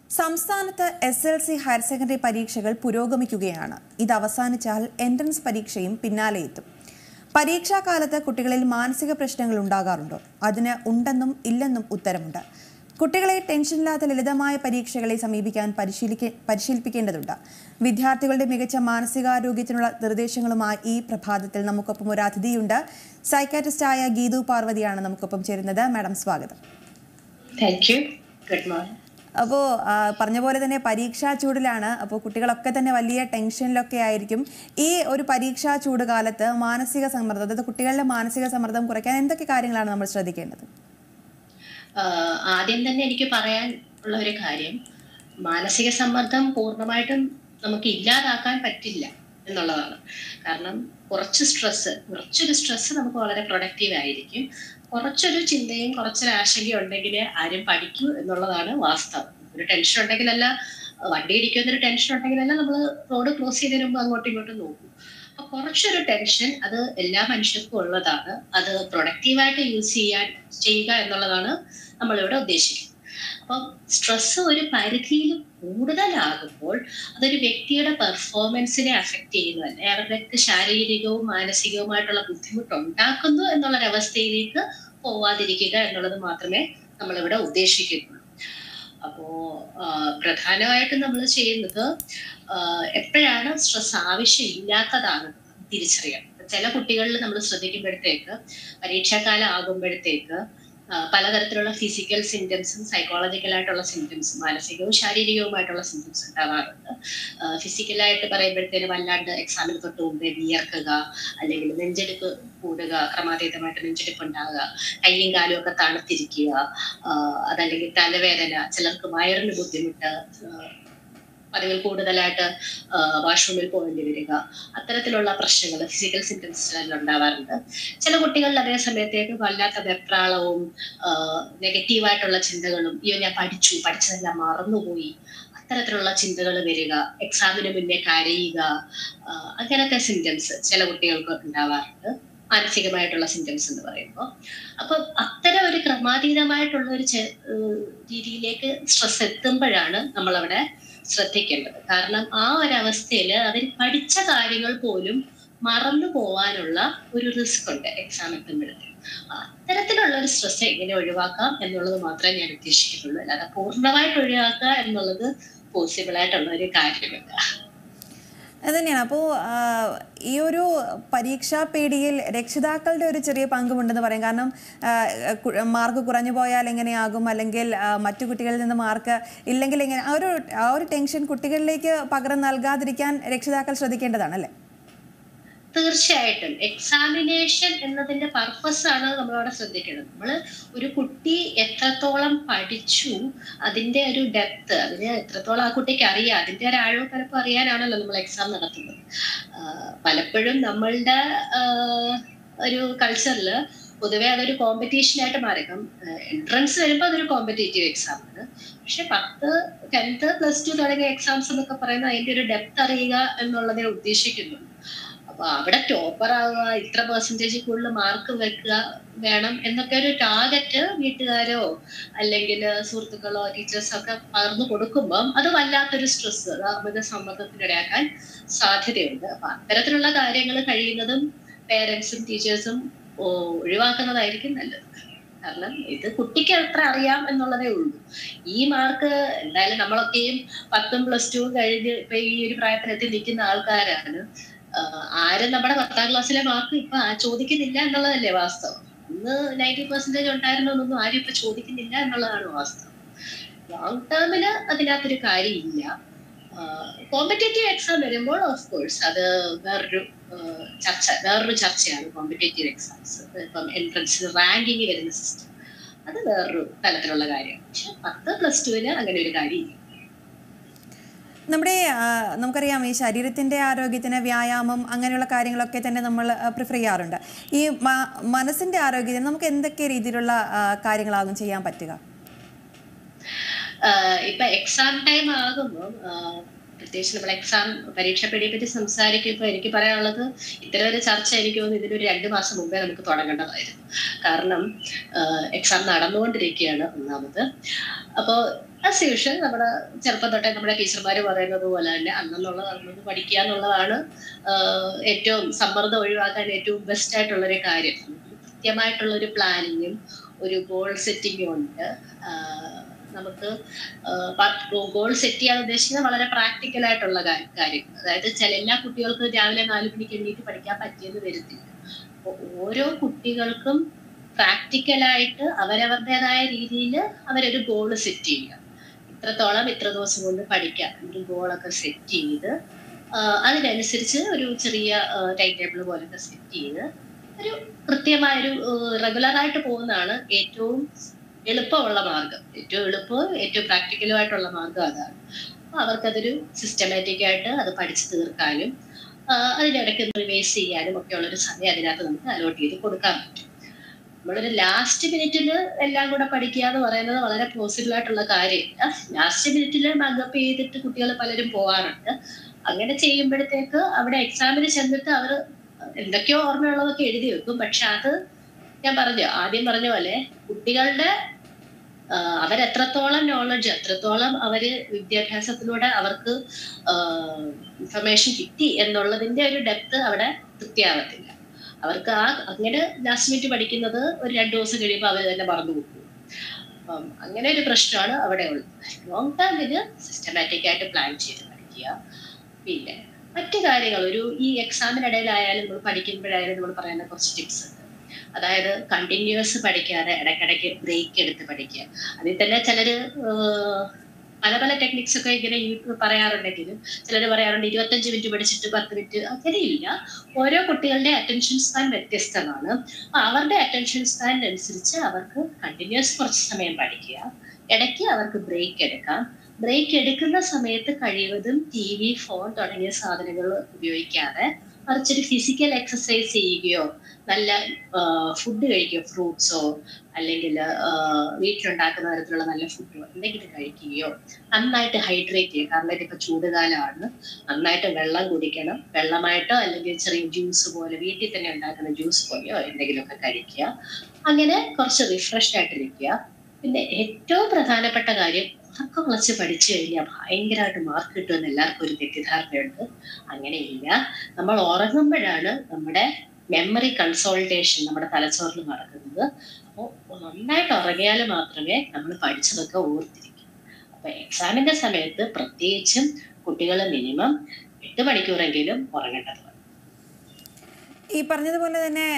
സംസ്ഥാനത്ത് SLC higher secondary പരീക്ഷകൾ പുരോഗമിക്കുകയാണ്. ഇത് അവസാനിച്ചാൽ എൻട്രൻസ് പരീക്ഷയും പിന്നാലെ എത്തും. പരീക്ഷാകാലത്ത് കുട്ടികളിൽ മാനസിക പ്രശ്നങ്ങൾ ഉണ്ടാകാറുണ്ടോ? അതിന് ഉണ്ടെന്നും ഇല്ലെന്നും ഉത്തരമുണ്ട്. കുട്ടികളെ ടെൻഷനില്ലാത്ത ലളിതമായ പരീക്ഷകളെ സമീപിക്കാൻ പരിശീലിപ്പിക്കേണ്ടതുണ്ട്. വിദ്യാർത്ഥികളുടെ മികച്ച മാനസികാരോഗ്യത്തിനുള്ള നിർദ്ദേശങ്ങളുമായി ഈ പ്രഭാതത്തിൽ നമുക്കൊപ്പം ഒരു അതിഥിയുണ്ട്. സൈക്കാട്രിസ്റ്റായ ഗീതു പാർവതിയാണ് നമുക്കൊപ്പം ചേരുന്നത്. മാഡം, സ്വാഗതം. അപ്പോൾ പറഞ്ഞ പോലെ തന്നെ പരീക്ഷാ ചൂടിലാണ്. അപ്പോൾ കുട്ടികളൊക്കെ തന്നെ വലിയ ടെൻഷനിലൊക്കെ ആയിരിക്കും. ഈ ഒരു പരീക്ഷാ ചൂട് കാലത്ത് മാനസിക സമ്മർദ്ദം, അതായത് കുട്ടികളുടെ മാനസിക സമ്മർദ്ദം കുറയ്ക്കാൻ എന്തൊക്കെ കാര്യങ്ങളാണ് നമ്മൾ ശ്രദ്ധിക്കേണ്ടത്? ആദ്യം തന്നെ എനിക്ക് പറയാൻ ഉള്ള ഒരു കാര്യം, മാനസിക സമ്മർദ്ദം പൂർണ്ണമായിട്ടും നമുക്ക് ഇല്ലാതാക്കാൻ പറ്റില്ല എന്നുള്ളതാണ്. കാരണം കുറച്ചൊരു സ്ട്രെസ് നമുക്ക് വളരെ പ്രൊഡക്റ്റീവ് ആയിരിക്കും. കുറച്ചൊരു ചിന്തയും കുറച്ചൊരു ആശങ്കയും ഉണ്ടെങ്കിൽ ആരും പഠിക്കൂ എന്നുള്ളതാണ് വാസ്തവം. ഒരു ടെൻഷൻ ഉണ്ടെങ്കിലല്ല, വണ്ടി ഇടിക്കുന്നൊരു ടെൻഷൻ ഉണ്ടെങ്കിലല്ല നമ്മൾ റോഡ് ക്രോസ് ചെയ്തതിന് മുമ്പ് അങ്ങോട്ടും ഇങ്ങോട്ടും നോക്കും. അപ്പൊ കുറച്ചൊരു ടെൻഷൻ അത് എല്ലാ മനുഷ്യർക്കും ഉള്ളതാണ്. അത് പ്രൊഡക്റ്റീവായിട്ട് ചെയ്യുക എന്നുള്ളതാണ് നമ്മളിവിടെ ഉദ്ദേശിക്കുന്നത്. അപ്പം സ്ട്രെസ് ഒരു പരിധിയിൽ കൂടുതലാകുമ്പോൾ അതൊരു വ്യക്തിയുടെ പെർഫോമൻസിനെ അഫക്റ്റ് ചെയ്യുന്നതല്ല, അവരുടെ ശാരീരികവും മാനസികവുമായിട്ടുള്ള ബുദ്ധിമുട്ട് ഉണ്ടാക്കുന്നു എന്നുള്ളൊരവസ്ഥയിലേക്ക് പോവാതിരിക്കുക എന്നുള്ളത് മാത്രമേ നമ്മളിവിടെ ഉദ്ദേശിക്കുന്നുള്ളൂ. അപ്പോ പ്രധാനമായിട്ടും നമ്മൾ ചെയ്യുന്നത് എപ്പോഴാണ് സ്ട്രെസ് ആവശ്യമില്ലാത്തതാകുന്നത് തിരിച്ചറിയണം. ചില കുട്ടികളിൽ നമ്മൾ ശ്രദ്ധിക്കുമ്പോഴത്തേക്ക് പരീക്ഷാകാലം ആകുമ്പോഴത്തേക്ക് പലതരത്തിലുള്ള ഫിസിക്കൽ സിംറ്റംസും സൈക്കോളജിക്കലായിട്ടുള്ള സിംറ്റംസും മാനസികവും ശാരീരികവുമായിട്ടുള്ള സിംറ്റംസ് ഉണ്ടാവാറുണ്ട്. ഫിസിക്കലായിട്ട് പറയുമ്പോഴത്തേന് വല്ലാണ്ട് എക്സാമിന് തൊട്ട് മുമ്പേ വിയർക്കുക, അല്ലെങ്കിൽ നെഞ്ചെടുപ്പ് കൂടുക, ക്രമാതീതമായിട്ട് നെഞ്ചെടുപ്പ് ഉണ്ടാകുക, കയ്യും കാലും ഒക്കെ തണുത്തിരിക്കുക, അതല്ലെങ്കിൽ തലവേദന, ചിലർക്ക് വയറിന് ബുദ്ധിമുട്ട്, പതിവിൽ കൂടുതലായിട്ട് വാഷ്റൂമിൽ പോകേണ്ടി വരിക, അത്തരത്തിലുള്ള പ്രശ്നങ്ങൾ ഫിസിക്കൽ സിംറ്റംസ് ഉണ്ടാവാറുണ്ട്. ചില കുട്ടികളിൽ അതേ സമയത്തേക്ക് വല്ലാത്ത വെപ്രാളവും നെഗറ്റീവായിട്ടുള്ള ചിന്തകളും, ഞാൻ പഠിച്ചതെല്ലാം മറന്നുപോയി, അത്തരത്തിലുള്ള ചിന്തകൾ വരിക, എക്സാമിന് മുന്നേ കരയുക, അങ്ങനത്തെ സിംറ്റംസ് ചില കുട്ടികൾക്ക് ഉണ്ടാവാറുണ്ട്. മാനസികമായിട്ടുള്ള സിംറ്റംസ് എന്ന് പറയുമ്പോൾ അപ്പൊ അത്തരം ഒരു ക്രമാതീതമായിട്ടുള്ള ഒരു രീതിയിലേക്ക് സ്ട്രെസ് എത്തുമ്പോഴാണ് നമ്മളവിടെ ശ്രദ്ധിക്കേണ്ടത്. കാരണം ആ ഒരവസ്ഥയിൽ അവർ പഠിച്ച കാര്യങ്ങൾ പോലും മറന്നു പോവാനുള്ള ഒരു റിസ്ക് ഉണ്ട് എക്സാം എത്തുമ്പോഴത്തേക്ക്. അത്തരത്തിലുള്ള ഒരു സ്ട്രെസ് എങ്ങനെ ഒഴിവാക്കാം എന്നുള്ളത് മാത്രമേ ഞാൻ ഉദ്ദേശിക്കുന്നുള്ളൂ. അല്ലാതെ പൂർണ്ണമായിട്ട് ഒഴിവാക്കുക എന്നുള്ളത് പോസിബിൾ ആയിട്ടുള്ള ഒരു കാര്യമല്ല. അത് തന്നെയാണ്. അപ്പോൾ ഈ ഒരു പരീക്ഷാ പേടിയിൽ രക്ഷിതാക്കളുടെ ഒരു ചെറിയ പങ്കുമുണ്ടെന്ന് പറയും. കാരണം മാർക്ക് കുറഞ്ഞു പോയാൽ എങ്ങനെയാകും, അല്ലെങ്കിൽ മറ്റു കുട്ടികളിൽ നിന്ന് മാർക്ക് ഇല്ലെങ്കിൽ എങ്ങനെ, ആ ഒരു ടെൻഷൻ കുട്ടികളിലേക്ക് പകരം നൽകാതിരിക്കാൻ രക്ഷിതാക്കൾ ശ്രദ്ധിക്കേണ്ടതാണല്ലേ? തീർച്ചയായിട്ടും എക്സാമിനേഷൻ എന്നതിന്റെ പർപ്പസ് ആണ് നമ്മളവിടെ ശ്രദ്ധിക്കേണ്ടത്. നമ്മൾ ഒരു കുട്ടി എത്രത്തോളം പഠിച്ചു, അതിന്റെ ഒരു ഡെപ്ത്, അതിന് എത്രത്തോളം ആ കുട്ടിക്ക് അറിയാം, അതിന്റെ ഒരു ആഴവും പരപ്പും അറിയാനാണല്ലോ നമ്മൾ എക്സാം നടത്തുന്നത്. പലപ്പോഴും നമ്മളുടെ ഒരു കൾച്ചറിൽ പൊതുവെ അതൊരു കോമ്പറ്റീഷനായിട്ട് മാറി. എൻട്രൻസ് വരുമ്പോൾ അതൊരു കോമ്പറ്റേറ്റീവ് എക്സാം ആണ്. പക്ഷെ 10, 10th, +2 തുടങ്ങിയ എക്സാംസ് എന്നൊക്കെ പറയുന്നത് അതിന്റെ ഒരു ഡെപ്ത് അറിയുക എന്നുള്ളതേ ഉദ്ദേശിക്കുന്നുള്ളൂ. അപ്പൊ അവിടെ ടോപ്പർ ആവുക, ഇത്ര പെർസെന്റേജ് കൂടുതൽ മാർക്ക് വെക്കുക വേണം എന്നൊക്കെ ഒരു ടാർഗറ്റ് വീട്ടുകാരോ അല്ലെങ്കിൽ സുഹൃത്തുക്കളോ ടീച്ചേഴ്സോ ഒക്കെ പകർന്നു കൊടുക്കുമ്പം അത് വല്ലാത്തൊരു സ്ട്രെസ്, അത് അമിത സമ്മർദ്ദത്തിനിടയാക്കാൻ സാധ്യതയുണ്ട്. അപ്പൊ അത്തരത്തിലുള്ള കാര്യങ്ങൾ കഴിയുന്നതും പേരൻസും ടീച്ചേഴ്സും ഒഴിവാക്കുന്നതായിരിക്കും നല്ലത്. കാരണം ഇത് കുട്ടിക്ക് എത്ര അറിയാം എന്നുള്ളതേ ഉള്ളൂ. ഈ മാർക്ക് എന്തായാലും നമ്മളൊക്കെയും 10ഉം +2 കഴിഞ്ഞ് ഇപ്പൊ ഈ ഒരു പ്രായത്തിലെത്തി നിൽക്കുന്ന ആൾക്കാരാണ്. ആരും നമ്മുടെ 10ാം ക്ലാസ്സിലെ മാർക്ക് ഇപ്പൊ ചോദിക്കുന്നില്ല എന്നുള്ളതല്ലേ വാസ്തവം. ഇന്ന് 90% ഉണ്ടായിരുന്നു എന്നൊന്നും ആരും ഇപ്പൊ ചോദിക്കുന്നില്ല എന്നുള്ളതാണ് വാസ്തവം. ലോങ് ടേമില് അതിനകത്തൊരു കാര്യമില്ല. കോമ്പറ്റേറ്റീവ് എക്സാം വരുമ്പോൾ ഓഫ് കോഴ്സ് അത് വേറൊരു ചർച്ചയാണ്. കോമ്പറ്റേറ്റീവ് എക്സാംസ്, ഇപ്പം എൻട്രൻസ് റാങ്കിങ് വരുന്ന സിസ്റ്റം, അത് വേറൊരു തലത്തിലുള്ള കാര്യമാണ്. പക്ഷെ 10, +2 അങ്ങനെ ഒരു കാര്യമില്ല. നമുക്കറിയാം, ഈ ശരീരത്തിൻ്റെ ആരോഗ്യത്തിന് വ്യായാമം അങ്ങനെയുള്ള കാര്യങ്ങളൊക്കെ തന്നെ നമ്മൾ പ്രിഫർ ചെയ്യാറുണ്ട്. ഈ മനസ്സിൻ്റെ ആരോഗ്യത്തിന് നമുക്ക് എന്തൊക്കെ രീതിയിലുള്ള കാര്യങ്ങളാകും ചെയ്യാൻ പറ്റുക? ഇപ്പൊ എക്സാം ടൈം ആകുമ്പോൾ പ്രത്യേകിച്ച് നമ്മൾ എക്സാം പരീക്ഷ പേടിയെ പറ്റി സംസാരിക്കുമ്പോൾ എനിക്ക് പറയാനുള്ളത് ഇത്തരം ഒരു ചർച്ച എനിക്ക് തോന്നുന്നു ഇതിനൊരു 2 മാസം മുമ്പേ നമുക്ക് തുടങ്ങേണ്ടതായിരുന്നു. കാരണം എക്സാം നടന്നുകൊണ്ടിരിക്കുകയാണ് ഒന്നാമത്. അപ്പോൾ ആസ് യൂഷ്വൽ നമ്മുടെ ചെറുപ്പം തൊട്ടേ നമ്മുടെ ടീച്ചർമാർ പറയുന്നത് പോലെ തന്നെ അന്നെന്നുള്ളത് അന്നൊന്ന് പഠിക്കുക എന്നുള്ളതാണ് ഏറ്റവും സമ്മർദ്ദം ഒഴിവാക്കാൻ ഏറ്റവും ബെസ്റ്റ് ആയിട്ടുള്ളൊരു കാര്യം. കൃത്യമായിട്ടുള്ളൊരു പ്ലാനിങ്ങും ഒരു ഗോൾ സെറ്റിങ്ങും ഉണ്ട്. നമുക്ക് ഗോൾ സെറ്റ് ചെയ്യാൻ ഉദ്ദേശിക്കുന്നത് വളരെ പ്രാക്ടിക്കൽ ആയിട്ടുള്ള കാര്യം. അതായത് എല്ലാ കുട്ടികൾക്കും രാവിലെ 4 മണിക്ക് എണീറ്റ് പഠിക്കാൻ പറ്റിയെന്ന് വരത്തില്ല. അപ്പോൾ ഓരോ കുട്ടികൾക്കും പ്രാക്ടിക്കലായിട്ട് അവരവരുടേതായ രീതിയിൽ അവരൊരു ഗോൾ സെറ്റ് ചെയ്യുക. ഇത്രത്തോളം ഇത്ര ദിവസം കൊണ്ട് പഠിക്കാം ഒരു ഗോളൊക്കെ സെറ്റ് ചെയ്ത് അതിനനുസരിച്ച് ഒരു ചെറിയ ടൈം ടേബിൾ പോലൊക്കെ സെറ്റ് ചെയ്ത് ഒരു കൃത്യമായൊരു റെഗുലറായിട്ട് പോകുന്നതാണ് ഏറ്റവും എളുപ്പമുള്ള മാർഗം. ഏറ്റവും എളുപ്പവും ഏറ്റവും പ്രാക്ടിക്കലുമായിട്ടുള്ള മാർഗം അതാണ്. അപ്പൊ അവർക്കതൊരു സിസ്റ്റമാറ്റിക് ആയിട്ട് അത് പഠിച്ചു തീർക്കാനും അതിനിടയ്ക്ക് റിവൈസ് ചെയ്യാനും ഒക്കെ ഉള്ളൊരു സമയം അതിനകത്ത് നമുക്ക് അലോട്ട് ചെയ്ത് കൊടുക്കാൻ പറ്റും. നമ്മളൊരു ലാസ്റ്റ് മിനിറ്റിൽ എല്ലാം കൂടെ പഠിക്കുക എന്ന് പറയുന്നത് വളരെ പോസിബിൾ ആയിട്ടുള്ള കാര്യമില്ല. ലാസ്റ്റ് മിനിറ്റിൽ മഗപ്പ് ചെയ്തിട്ട് കുട്ടികൾ പലരും പോകാറുണ്ട്. അങ്ങനെ ചെയ്യുമ്പോഴത്തേക്ക് അവിടെ എക്സാമിന് ചെന്നിട്ട് അവർ എന്തൊക്കെയോ ഓർമ്മയുള്ളതൊക്കെ എഴുതി വെക്കും. പക്ഷെ അത് ഞാൻ ആദ്യം പറഞ്ഞ പോലെ കുട്ടികളുടെ അവരെത്രത്തോളം നോളജ്, എത്രത്തോളം അവര് വിദ്യാഭ്യാസത്തിലൂടെ അവർക്ക് ഇൻഫർമേഷൻ കിട്ടി എന്നുള്ളതിന്റെ ഒരു ഡെപ്ത് അവിടെ തൃപ്തിയാവത്തില്ല. അവർക്ക് അങ്ങനെ ലാസ്റ്റ് മിനിറ്റ് പഠിക്കുന്നത് ഒരു 2 ദിവസം കഴിയുമ്പോൾ അവർ തന്നെ മറന്നു പോകും. അങ്ങനെ ഒരു പ്രശ്നമാണ് അവിടെ ഉള്ളത്. ലോങ് ടേമിന് സിസ്റ്റമാറ്റിക് ആയിട്ട് പ്ലാൻ ചെയ്ത് പഠിക്കുക. പിന്നെ മറ്റു കാര്യങ്ങൾ ഈ എക്സാമിനിടയിലായാലും നമ്മൾ പഠിക്കുമ്പോഴായാലും നമ്മൾ പറയുന്ന കുറച്ച് ടിപ്സ് ഉണ്ട്. അതായത് കണ്ടിന്യൂസ് പഠിക്കാതെ ഇടയ്ക്കിടയ്ക്ക് ബ്രേക്ക് എടുത്ത് പഠിക്കുക. അതിൽ തന്നെ ചിലര് പല പല ടെക്നിക്സ് ഒക്കെ ഇങ്ങനെ പറയാറുണ്ടെങ്കിലും ചിലർ പറയാറുണ്ട് 25 മിനിറ്റ് പഠിച്ചിട്ട് 10 മിനിറ്റ്. അങ്ങനെയില്ല. ഓരോ കുട്ടികളുടെ അറ്റൻഷൻ സ്പാൻ വ്യത്യസ്തമാണ്. അവരുടെ അറ്റൻഷൻ സ്പാൻ അനുസരിച്ച് അവർക്ക് കണ്ടിന്യൂസ് കുറച്ച് സമയം പഠിക്കുക, ഇടയ്ക്ക് അവർക്ക് ബ്രേക്ക് എടുക്കാം. ബ്രേക്ക് എടുക്കുന്ന സമയത്ത് കഴിവതും TV, ഫോൺ തുടങ്ങിയ സാധനങ്ങൾ ഉപയോഗിക്കാതെ മറിച്ചൊരു ഫിസിക്കൽ എക്സസൈസ് ചെയ്യുകയോ നല്ല ഫുഡ് കഴിക്കുകയോ, ഫ്രൂട്ട്സോ അല്ലെങ്കിൽ വീട്ടിലുണ്ടാക്കുന്ന തരത്തിലുള്ള നല്ല ഫുഡോ എന്തെങ്കിലും കഴിക്കുകയോ, നന്നായിട്ട് ഹൈഡ്രേറ്റ് ചെയ്യുക. കാരണം ഇതിപ്പോ ചൂടുകാലമാണ്. നന്നായിട്ട് വെള്ളം കുടിക്കണം. വെള്ളമായിട്ടോ അല്ലെങ്കിൽ ചെറിയ ജ്യൂസ് പോലെ വീട്ടിൽ തന്നെ ഉണ്ടാക്കുന്ന ജ്യൂസ് പോലെയോ എന്തെങ്കിലുമൊക്കെ കഴിക്കുക. അങ്ങനെ കുറച്ച് റിഫ്രഷ്ഡ് ആയിട്ടിരിക്കുക. പിന്നെ ഏറ്റവും പ്രധാനപ്പെട്ട കാര്യം, ഉറക്കം ഉളച്ച് പഠിച്ചു കഴിഞ്ഞാൽ ഭയങ്കരമായിട്ട് മാർക്ക് കിട്ടുമെന്ന് എല്ലാവർക്കും ഒരു തെറ്റിദ്ധാരണയുണ്ട്. അങ്ങനെയില്ല. നമ്മൾ ഉറങ്ങുമ്പോഴാണ് നമ്മുടെ മെമ്മറി കൺസോൾട്ടേഷൻ നമ്മുടെ തലച്ചോറിൽ നടക്കുന്നത്. അപ്പോൾ നന്നായിട്ട് ഉറങ്ങിയാൽ മാത്രമേ നമ്മൾ പഠിച്ചതൊക്കെ ഓർത്തിരിക്കൂ. അപ്പൊ എക്സാമിന്റെ സമയത്ത് പ്രത്യേകിച്ചും കുട്ടികൾ മിനിമം 8 മണിക്കൂറെങ്കിലും ഉറങ്ങേണ്ടതാണ്. ഈ പറഞ്ഞതുപോലെ തന്നെ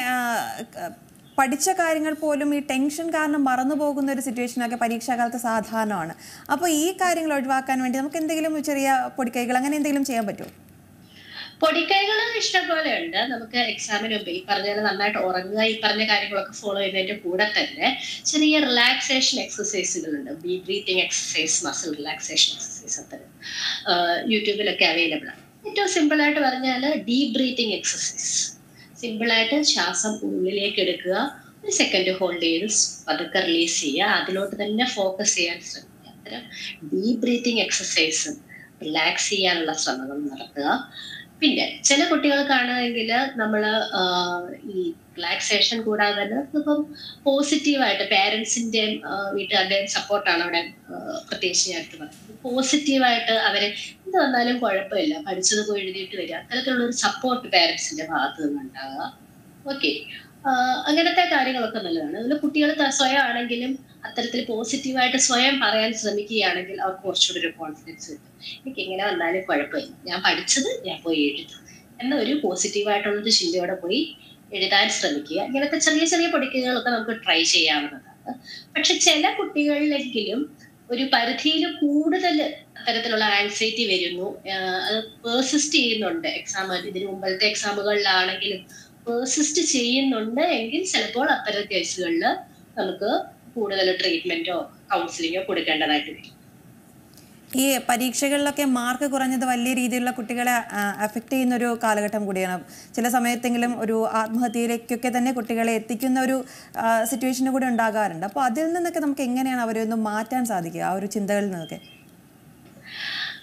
പഠിച്ച കാര്യങ്ങൾ പോലും ഈ ടെൻഷൻ കാരണം മറന്നു പോകുന്ന ഒരു സിറ്റുവേഷനൊക്കെ പരീക്ഷാകാലത്ത് സാധാരണമാണ്. അപ്പോൾ ഈ കാര്യങ്ങൾ ഒഴിവാക്കാൻ വേണ്ടി നമുക്ക് എന്തെങ്കിലും ചെറിയ പൊടിക്കൈകൾ അങ്ങനെ എന്തെങ്കിലും ചെയ്യാൻ പറ്റുമോ? പൊടിക്കൈകൾ ഇഷ്ടംപോലെ ഉണ്ട്. നമുക്ക് എക്സാമിന് മുമ്പ് ഈ പറഞ്ഞ നന്നായിട്ട് ഉറങ്ങുക, ഈ പറഞ്ഞ കാര്യങ്ങളൊക്കെ ഫോളോ ചെയ്യുന്നതിന്റെ കൂടെ തന്നെ ചെറിയ റിലാക്സേഷൻ എക്സസൈസുകളുണ്ട്. Breathing exercise, muscle relaxation exercise ഒക്കെ യൂട്യൂബിലൊക്കെ അവൈലബിൾ ആണ്. ഏറ്റവും സിമ്പിൾ ആയിട്ട് പറഞ്ഞാൽ ഡീപ് ബ്രീത്തിങ് എക്സസൈസ്. സിമ്പിളായിട്ട് ശ്വാസം ഉള്ളിലേക്ക് എടുക്കുക, 1 സെക്കൻഡ് ഹോൾഡ് ചെയ്ത് പതുക്കെ റിലീസ് ചെയ്യുക. അതിലോട്ട് തന്നെ ഫോക്കസ് ചെയ്യാൻ ശ്രമിക്കുക. അത്തരം ഡീപ് ബ്രീത്തിങ് എക്സസൈസും റിലാക്സ് ചെയ്യാനുള്ള ശ്രമങ്ങൾ നടത്തുക. പിന്നെ ചില കുട്ടികൾക്കാണെങ്കിൽ നമ്മൾ ഈ റിലാക്സേഷൻ കൂടാതെ തന്നെ ഇപ്പം പോസിറ്റീവായിട്ട് പേരൻസിന്റെയും വീട്ടുകാരുടെയും സപ്പോർട്ടാണ് അവിടെ പ്രത്യേകിച്ച് ഞാൻ എടുത്ത് പറയുന്നത്. പോസിറ്റീവായിട്ട് അവര് എന്ത് വന്നാലും കുഴപ്പമില്ല, പഠിച്ചത് പോയി എഴുതിയിട്ട് വരിക, അത്തരത്തിലുള്ള ഒരു സപ്പോർട്ട് പേരൻസിന്റെ ഭാഗത്ത് നിന്നുണ്ടാവുക. ഓക്കെ, അങ്ങനത്തെ കാര്യങ്ങളൊക്കെ നല്ലതാണ്. അതിൽ കുട്ടികൾ സ്വയം ആണെങ്കിലും അത്തരത്തിൽ പോസിറ്റീവായിട്ട് സ്വയം പറയാൻ ശ്രമിക്കുകയാണെങ്കിൽ അവർക്ക് കുറച്ചുകൂടി ഒരു കോൺഫിഡൻസ് കിട്ടും. എനിക്ക് എങ്ങനെ വന്നാലും കുഴപ്പമില്ല, ഞാൻ പഠിച്ചത് ഞാൻ പോയി എഴുതും എന്നൊരു പോസിറ്റീവായിട്ടുള്ളൊരു ചിന്തയോടെ പോയി എഴുതാൻ ശ്രമിക്കുക. ഇങ്ങനത്തെ ചെറിയ ചെറിയ പൊടിക്കൈകളൊക്കെ നമുക്ക് ട്രൈ ചെയ്യാവുന്നതാണ്. പക്ഷെ ചില കുട്ടികളിലെങ്കിലും ഒരു പരിധിയിൽ കൂടുതൽ അത്തരത്തിലുള്ള ആൻസൈറ്റി വരുന്നു, അത് പേഴ്സിസ്റ്റ് ചെയ്യുന്നുണ്ട്. ഇതിന് മുമ്പത്തെ എക്സാമുകളിലാണെങ്കിലും പേഴ്സിസ്റ്റ് ചെയ്യുന്നുണ്ട് എങ്കിൽ ചിലപ്പോൾ അത്തരം കേസുകളിൽ നമുക്ക് കൂടുതൽ ട്രീറ്റ്മെന്റോ കൗൺസിലിങ്ങോ കൊടുക്കേണ്ടതായിട്ട് വരും. ഈ പരീക്ഷകളിലൊക്കെ മാർക്ക് കുറഞ്ഞത് വലിയ രീതിയിലുള്ള കുട്ടികളെ അഫക്റ്റ് ചെയ്യുന്ന ഒരു കാലഘട്ടം കൂടിയാണ്. ചില സമയത്തെങ്കിലും ഒരു ആത്മഹത്യയിലേക്കൊക്കെ തന്നെ കുട്ടികളെ എത്തിക്കുന്ന ഒരു സിറ്റുവേഷനും കൂടി ഉണ്ടാകാറുണ്ട്. അപ്പോൾ അതിൽ നിന്നൊക്കെ നമുക്ക് എങ്ങനെയാണ് അവരെ ഒന്ന് മാറ്റാൻ സാധിക്കുക, ആ ഒരു ചിന്തകളിൽ നിന്നൊക്കെ?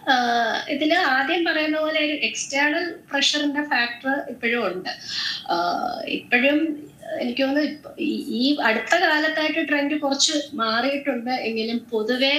ഇതില് ആദ്യം പറയുന്ന പോലെ ഒരു എക്സ്റ്റേണൽ പ്രഷറിന്റെ ഫാക്ടർ ഇപ്പോഴും ഉണ്ട്. ഇപ്പോഴും എനിക്ക് തോന്നുന്നു ഈ അടുത്ത കാലത്തായിട്ട് ട്രെൻഡ് കുറച്ച് മാറിയിട്ടുണ്ട് എങ്കിലും പൊതുവെ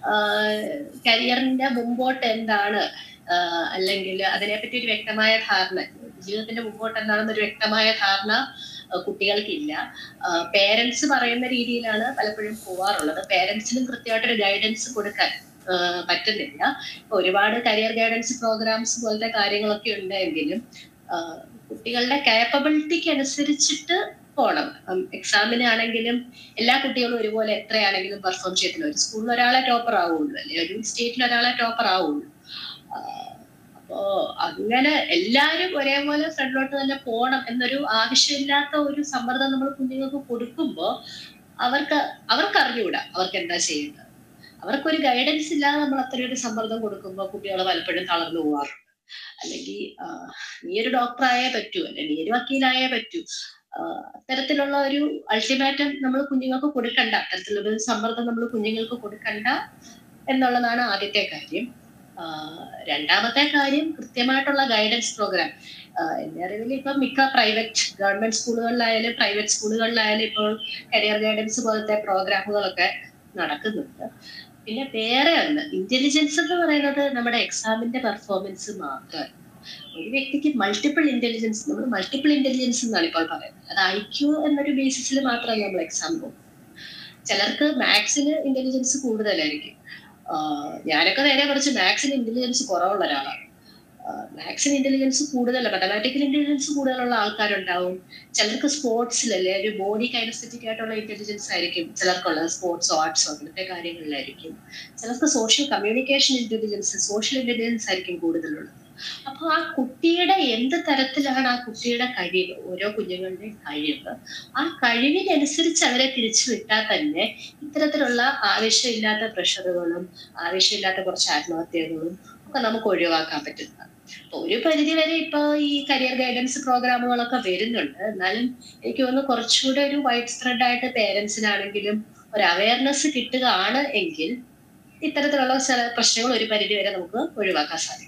കരിയറിന്റെ മുമ്പോട്ട് എന്താണ്, അല്ലെങ്കിൽ അതിനെപ്പറ്റി ഒരു വ്യക്തമായ ധാരണ, ജീവിതത്തിന്റെ മുമ്പോട്ട് എന്താണെന്നൊരു വ്യക്തമായ ധാരണ കുട്ടികൾക്കില്ല. പേരൻസ് പറയുന്ന രീതിയിലാണ് പലപ്പോഴും പോവാറുള്ളത്. പേരൻസിനും കൃത്യമായിട്ടൊരു ഗൈഡൻസ് കൊടുക്കാൻ പറ്റുന്നില്ല. ഒരുപാട് കരിയർ ഗൈഡൻസ് പ്രോഗ്രാംസ് പോലത്തെ കാര്യങ്ങളൊക്കെ ഉണ്ടെങ്കിലും കുട്ടികളുടെ കാപ്പബിലിറ്റിക്ക് അനുസരിച്ചിട്ട് പോണം. എക്സാമിനാണെങ്കിലും എല്ലാ കുട്ടികളും ഒരുപോലെ എത്രയാണെങ്കിലും പെർഫോം ചെയ്യത്തില്ല. ഒരു സ്കൂളിൽ ഒരാളെ ടോപ്പർ ആവുള്ളൂ, അല്ലെ ഒരു സ്റ്റേറ്റിൽ ഒരാളെ ടോപ്പർ ആവുള്ളൂ. അപ്പോ അങ്ങനെ എല്ലാരും ഒരേപോലെ ഫ്രണ്ടിലോട്ട് തന്നെ പോകണം എന്നൊരു ആവശ്യമില്ലാത്ത ഒരു സമ്മർദ്ദം നമ്മൾ കുഞ്ഞുങ്ങൾക്ക് കൊടുക്കുമ്പോ അവർക്ക് അറിഞ്ഞുകൂടാ അവർക്ക് എന്താ ചെയ്യേണ്ടത്. അവർക്കൊരു ഗൈഡൻസ് ഇല്ലാതെ നമ്മൾ അത്രയും ഒരു സമ്മർദ്ദം കൊടുക്കുമ്പോൾ കുട്ടികൾ പലപ്പോഴും തളർന്നു പോവാറുണ്ട്. അല്ലെങ്കിൽ നീ ഒരു ഡോക്ടറായേ പറ്റൂ, അല്ലെ നീ ഒരു വക്കീലായേ പറ്റൂ, അത്തരത്തിലുള്ള ഒരു അൾട്ടിമേറ്റം നമ്മൾ കുഞ്ഞുങ്ങൾക്ക് കൊടുക്കണ്ട, അത്തരത്തിലുള്ള ഒരു സമ്മർദ്ദം നമ്മൾ കുഞ്ഞുങ്ങൾക്ക് കൊടുക്കണ്ട എന്നുള്ളതാണ് ആദ്യത്തെ കാര്യം. രണ്ടാമത്തെ കാര്യം കൃത്യമായിട്ടുള്ള ഗൈഡൻസ് പ്രോഗ്രാം. എന്റെ അറിവിൽ ഇപ്പൊ മിക്ക ഗവൺമെന്റ് സ്കൂളുകളിലായാലും പ്രൈവറ്റ് സ്കൂളുകളിലായാലും ഇപ്പോൾ കരിയർ ഗൈഡൻസ് പോലത്തെ പ്രോഗ്രാമുകളൊക്കെ നടക്കുന്നുണ്ട്. പിന്നെ വേറെ ഒന്ന്, ഇന്റലിജൻസ് എന്ന് പറയുന്നത് നമ്മുടെ എക്സാമിന്റെ പെർഫോമൻസ് മാത്രമല്ല. ഒരു വ്യക്തിക്ക് മൾട്ടിപ്പിൾ ഇന്റലിജൻസ് എന്നാണ് ഇപ്പോൾ പറയുന്നത്. അത് IQ എന്നൊരു ബേസിസിൽ മാത്രമല്ല നമ്മൾ എക്സാം പോകും. ചിലർക്ക് മാത്സിന് ഇന്റലിജൻസ് കൂടുതലായിരിക്കും. ഞാനൊക്കെ നേരെ കുറച്ച് മാത്സിന് ഇന്റലിജൻസ് കുറവുള്ള ഒരാളാണ്. മാത്സിന് ഇന്റലിജൻസ് കൂടുതലല്ല, മാത്തമാറ്റിക്കൽ ഇന്റലിജൻസ് കൂടുതലുള്ള ആൾക്കാരുണ്ടാവും. ചിലർക്ക് സ്പോർട്സിലല്ലേ ഒരു ബോഡി കൈനസ്തെറ്റിക് ആയിട്ടുള്ള ഇന്റലിജൻസ് ആയിരിക്കും ചിലർക്കുള്ളത്, സ്പോർട്സോ ആർട്സോ അങ്ങനത്തെ കാര്യങ്ങളിലായിരിക്കും. ചിലർക്ക് social communication intelligence, social intelligence ആയിരിക്കും കൂടുതലുള്ളത്. അപ്പൊ ആ കുട്ടിയുടെ എന്ത് തരത്തിലാണ് ആ കുട്ടിയുടെ കഴിവ്, ഓരോ കുഞ്ഞുങ്ങളുടെയും കഴിവ്, ആ കഴിവിനനുസരിച്ച് അവരെ തിരിച്ചു വിട്ടാൽ തന്നെ ഇത്തരത്തിലുള്ള ആവശ്യമില്ലാത്ത പ്രഷറുകളും ആവശ്യമില്ലാത്ത കുറച്ച് ആത്മഹത്യകളും ഒക്കെ നമുക്ക് ഒഴിവാക്കാൻ പറ്റുന്നതാണ്. ഒരു പരിധി വരെ ഇപ്പൊ ഈ കരിയർ ഗൈഡൻസ് പ്രോഗ്രാമുകളൊക്കെ വരുന്നുണ്ട്. എന്നാലും എനിക്ക് തോന്നുന്നു കുറച്ചുകൂടെ ഒരു വൈഡ് സ്പ്രെഡ് ആയിട്ട് പേരൻസിനാണെങ്കിലും ഒരു അവയർനെസ് കിട്ടുകയാണ് എങ്കിൽ ഇത്തരത്തിലുള്ള ചില പ്രശ്നങ്ങൾ ഒരു പരിധി വരെ നമുക്ക് ഒഴിവാക്കാൻ സാധിക്കും.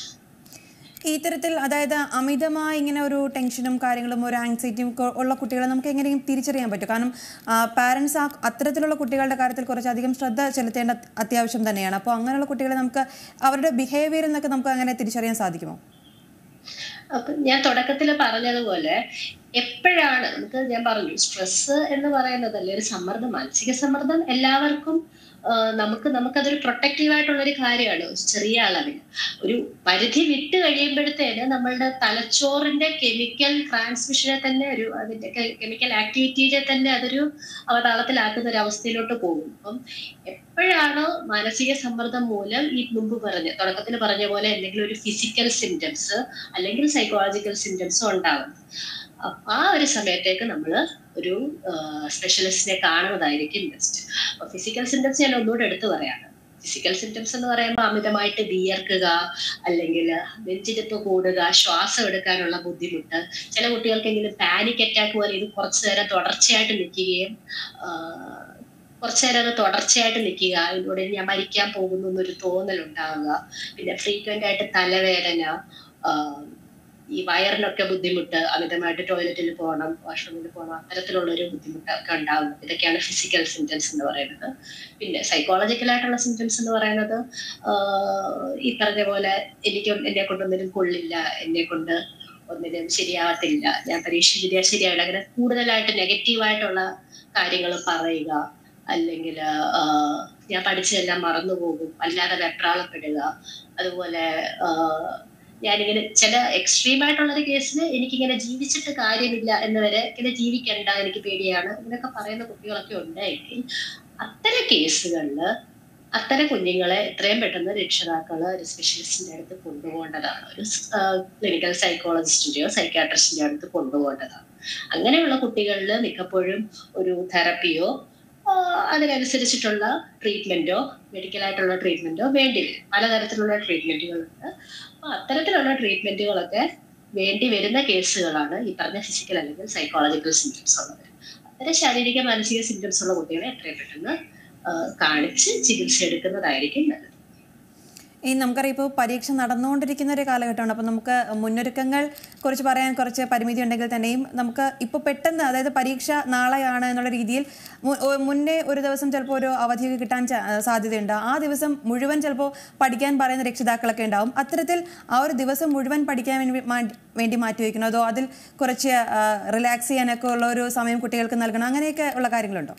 ഈ തരത്തിൽ അതായത് അമിതമായി ഇങ്ങനെ ഒരു ടെൻഷനും കാര്യങ്ങളും ഒരു ആങ്സൈറ്റിയും ഉള്ള കുട്ടികളെ നമുക്ക് എങ്ങനെയും തിരിച്ചറിയാൻ പറ്റും? കാരണം പാരൻസ് അത്തരത്തിലുള്ള കുട്ടികളുടെ കാര്യത്തിൽ കുറച്ചധികം ശ്രദ്ധ ചെലുത്തേണ്ട അത്യാവശ്യം തന്നെയാണ്. അപ്പോൾ അങ്ങനെയുള്ള കുട്ടികളെ നമുക്ക് അവരുടെ ബിഹേവിയർ എന്നൊക്കെ നമുക്ക് അങ്ങനെ തിരിച്ചറിയാൻ സാധിക്കുമോ? അപ്പൊ ഞാൻ തുടക്കത്തിൽ പറഞ്ഞതുപോലെ എപ്പോഴാണ് ഞാൻ പറഞ്ഞു സ്ട്രെസ് എന്ന് പറയുന്നതല്ലേ ഒരു സമ്മർദ്ദം, മാനസിക സമ്മർദ്ദം എല്ലാവർക്കും നമുക്കതൊരു പ്രൊട്ടക്റ്റീവ് ആയിട്ടുള്ള ഒരു കാര്യമാണ്. ചെറിയ അളവിൽ ഒരു പരിധി വിട്ട് കഴിയുമ്പോഴത്തേന് നമ്മളുടെ തലച്ചോറിന്റെ കെമിക്കൽ ട്രാൻസ്മിഷനെ തന്നെ അതിന്റെ കെമിക്കൽ ആക്ടിവിറ്റിയെ തന്നെ അതൊരു അവതാളത്തിലാക്കുന്ന ഒരു അവസ്ഥയിലോട്ട് പോകും. അപ്പം എപ്പോഴാണോ മാനസിക സമ്മർദ്ദം മൂലം ഈ മുമ്പ് തുടക്കത്തിൽ പറഞ്ഞ പോലെ എന്തെങ്കിലും ഒരു ഫിസിക്കൽ സിംറ്റംസ് അല്ലെങ്കിൽ സൈക്കോളജിക്കൽ സിംറ്റംസ് ഉണ്ടാവുന്നത്, ആ ഒരു സമയത്തേക്ക് നമ്മൾ ഒരു സ്പെഷ്യലിസ്റ്റിനെ കാണുന്നതായിരിക്കും ബെസ്റ്റ്. അപ്പൊ ഫിസിക്കൽ സിംറ്റംസ് ഞാൻ ഒന്നുകൂടെ എടുത്തു പറയാണ്. ഫിസിക്കൽ സിംറ്റംസ് എന്ന് പറയുമ്പോൾ അമിതമായിട്ട് വിയർക്കുക, അല്ലെങ്കിൽ നെഞ്ചിടിപ്പ് കൂടുക, ശ്വാസം എടുക്കാനുള്ള ബുദ്ധിമുട്ട്, ചില കുട്ടികൾക്കെങ്കിലും പാനിക് അറ്റാക്ക് പോലെ ഇത് കുറച്ചു നേരം തുടർച്ചയായിട്ട് നിൽക്കുക, ഇതിലൂടെ ഞാൻ മരിക്കാൻ പോകുന്നു എന്നൊരു തോന്നൽ ഉണ്ടാവുക, പിന്നെ ഫ്രീക്വന്റ് ആയിട്ട് തലവേദന, ഈ വയറിനൊക്കെ ബുദ്ധിമുട്ട്, അമിതമായിട്ട് ടോയ്ലറ്റിൽ പോകണം, വാഷ്റൂമിൽ പോകണം, അത്തരത്തിലുള്ള ഒരു ബുദ്ധിമുട്ടൊക്കെ ഉണ്ടാകും. ഇതൊക്കെയാണ് ഫിസിക്കൽ സിംറ്റംസ് എന്ന് പറയുന്നത്. പിന്നെ സൈക്കോളജിക്കൽ ആയിട്ടുള്ള സിംറ്റംസ് എന്ന് പറയുന്നത് ഈ പറഞ്ഞ പോലെ എന്നെ കൊണ്ടൊന്നിനും കൊള്ളില്ല, എന്നെ കൊണ്ട് ഒന്നിനും ശരിയാവത്തില്ല, ഞാൻ പരീക്ഷ ശരിയാവില്ല, അങ്ങനെ കൂടുതലായിട്ട് നെഗറ്റീവായിട്ടുള്ള കാര്യങ്ങൾ പറയുക, അല്ലെങ്കിൽ ഞാൻ പഠിച്ചതെല്ലാം മറന്നുപോകും, അല്ലാതെ വെപ്രാളപ്പെടുക, അതുപോലെ ഞാനിങ്ങനെ ചില എക്സ്ട്രീം ആയിട്ടുള്ളൊരു കേസിൽ എനിക്കിങ്ങനെ ജീവിച്ചിട്ട് കാര്യമില്ല എന്ന് വരെ, ഇങ്ങനെ ജീവിക്കണ്ട, എനിക്ക് പേടിയാണ്, ഇങ്ങനെയൊക്കെ പറയുന്ന കുട്ടികളൊക്കെ ഉണ്ടെങ്കിൽ അത്തരം കേസുകളിൽ അത്തരം കുഞ്ഞുങ്ങളെ എത്രയും പെട്ടെന്ന് രക്ഷിതാക്കള് ഒരു സ്പെഷ്യലിസ്റ്റിന്റെ അടുത്ത് കൊണ്ടുപോകേണ്ടതാണ്. ഒരു ക്ലിനിക്കൽ സൈക്കോളജിസ്റ്റിന്റെയോ സൈക്കാട്രിസ്റ്റിന്റെ അടുത്ത് കൊണ്ടുപോകേണ്ടതാണ്. അങ്ങനെയുള്ള കുട്ടികളിൽ മിക്കപ്പോഴും ഒരു തെറപ്പിയോ അതിനനുസരിച്ചിട്ടുള്ള ട്രീറ്റ്മെന്റോ മെഡിക്കലായിട്ടുള്ള ട്രീറ്റ്മെന്റോ വേണ്ടി വരും. പലതരത്തിലുള്ള ട്രീറ്റ്മെന്റുകളുണ്ട്. അപ്പൊ അത്തരത്തിലുള്ള ട്രീറ്റ്മെന്റുകളൊക്കെ വേണ്ടി വരുന്ന കേസുകളാണ് ഈ പറഞ്ഞ ഫിസിക്കൽ അല്ലെങ്കിൽ സൈക്കോളജിക്കൽ സിംറ്റംസ് ഉള്ളത്. അത്തരം ശാരീരിക മാനസിക സിംറ്റംസ് ഉള്ള കുട്ടികളെ എത്രയും പെട്ടെന്ന് കാണിച്ച് ചികിത്സ എടുക്കുന്നതായിരിക്കും നല്ലത്. ഈ നമുക്കറിയാം ഇപ്പോൾ പരീക്ഷ നടന്നുകൊണ്ടിരിക്കുന്ന ഒരു കാലഘട്ടമാണ്. അപ്പോൾ നമുക്ക് മുന്നൊരുക്കങ്ങൾ കുറിച്ച് പറയാൻ കുറച്ച് പരിമിതി ഉണ്ടെങ്കിൽ തന്നെയും നമുക്ക് ഇപ്പോൾ പെട്ടെന്ന്, അതായത് പരീക്ഷ നാളെയാണ് എന്നുള്ള രീതിയിൽ മുന്നേ ഒരു ദിവസം ചിലപ്പോൾ ഒരു അവധിയൊക്കെ കിട്ടാൻ സാധ്യതയുണ്ട്. ആ ദിവസം മുഴുവൻ ചിലപ്പോൾ പഠിക്കാൻ പറയുന്ന രക്ഷിതാക്കളൊക്കെ ഉണ്ടാവും. അത്തരത്തിൽ ആ ഒരു ദിവസം മുഴുവൻ പഠിക്കാൻ വേണ്ടി മാറ്റിവെക്കണോ, അതോ അതിൽ കുറച്ച് റിലാക്സ് ചെയ്യാനൊക്കെ ഉള്ള ഒരു സമയം കുട്ടികൾക്ക് നൽകണം, അങ്ങനെയൊക്കെ ഉള്ള കാര്യങ്ങളുണ്ടോ?